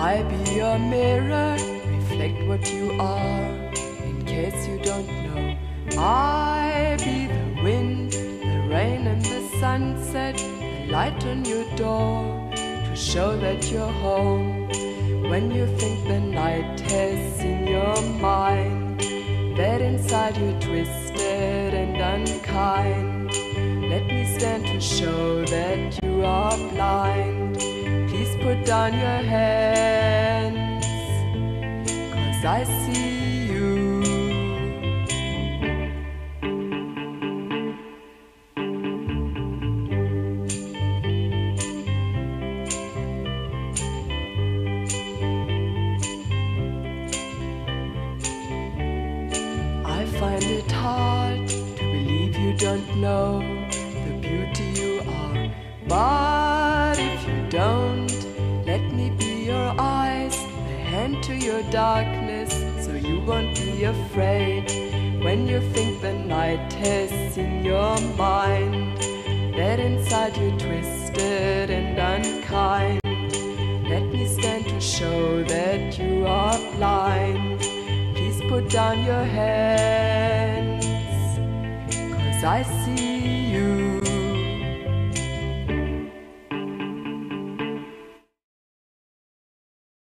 I be your mirror, reflect what you are. In case you don't know, I be the wind, the rain and the sunset, the light on your door, to show that you're home. When you think the night has in your mind, that inside you're twisted and unkind, let me stand to show that you are blind. Please put down your hands, 'cause I see you. I find it hard to believe you don't know the beauty you are, but if you don't, let me be your eyes, the hand to your darkness, so you won't be afraid. When you think the night has in your mind, that inside you're twisted and unkind, let me stand to show that you are blind. Please put down your hands, 'cause I see